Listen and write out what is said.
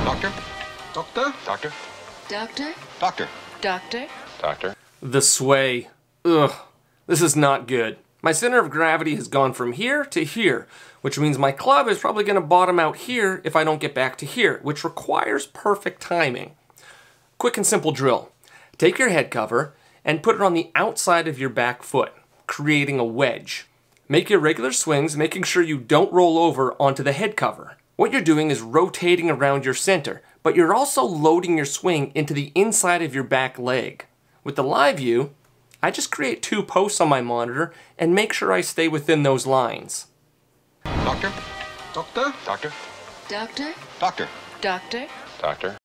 Doctor? Doctor? Doctor? Doctor? Doctor? Doctor? Doctor? The sway. Ugh. This is not good. My center of gravity has gone from here to here, which means my club is probably going to bottom out here if I don't get back to here, which requires perfect timing. Quick and simple drill. Take your head cover and put it on the outside of your back foot, creating a wedge. Make your regular swings, making sure you don't roll over onto the head cover. What you're doing is rotating around your center, but you're also loading your swing into the inside of your back leg. With the Liveview, I just create 2 posts on my monitor and make sure I stay within those lines. Doctor? Doctor? Doctor? Doctor? Doctor? Doctor? Doctor?